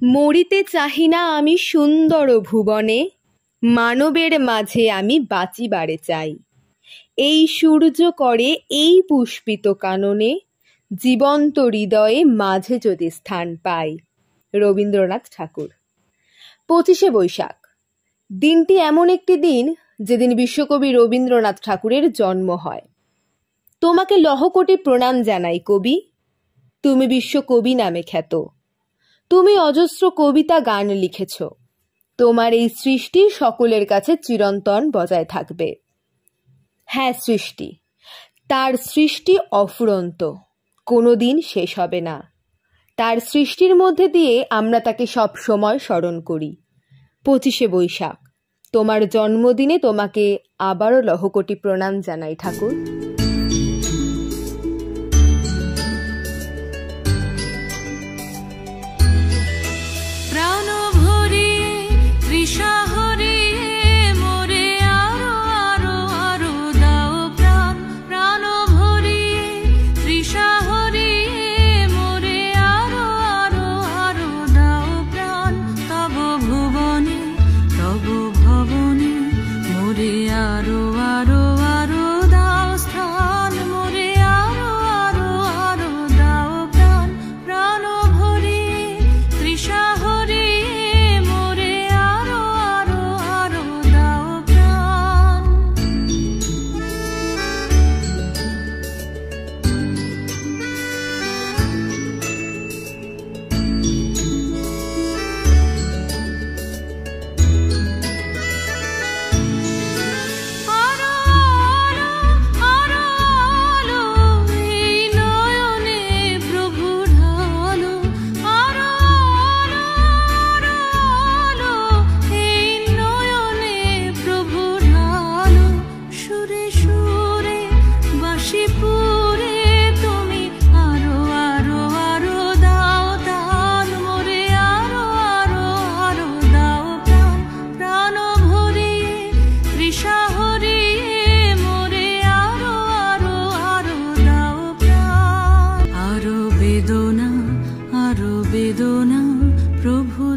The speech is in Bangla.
মরিতে চাহি না আমি সুন্দর ভুবনে, মানবের মাঝে আমি বাঁচিবারে চাই। এই সূর্য করে এই পুষ্পিত কাননে, জীবন্ত হৃদয়ে মাঝে যদি স্থান পাই। রবীন্দ্রনাথ ঠাকুর। 25শে বৈশাখ দিনটি এমন একটি দিন যেদিন বিশ্বকবি রবীন্দ্রনাথ ঠাকুরের জন্ম হয়। তোমাকে লহকোটি প্রণাম জানাই কবি, তুমি বিশ্বকবি নামে খ্যাত। তুমি অজস্র কবিতা গান লিখেছ, তোমার এই সৃষ্টি সকলের কাছে চিরন্তন বজায় থাকবে। হ্যাঁ, সৃষ্টি, তার সৃষ্টি অফুরন্ত, কোনোদিন শেষ হবে না। তার সৃষ্টির মধ্যে দিয়ে আমরা তাকে সব সময় স্মরণ করি। 25শে বৈশাখ তোমার জন্মদিনে তোমাকে আবারও লহকোটি প্রণাম জানাই ঠাকুর। বেদনা প্রভু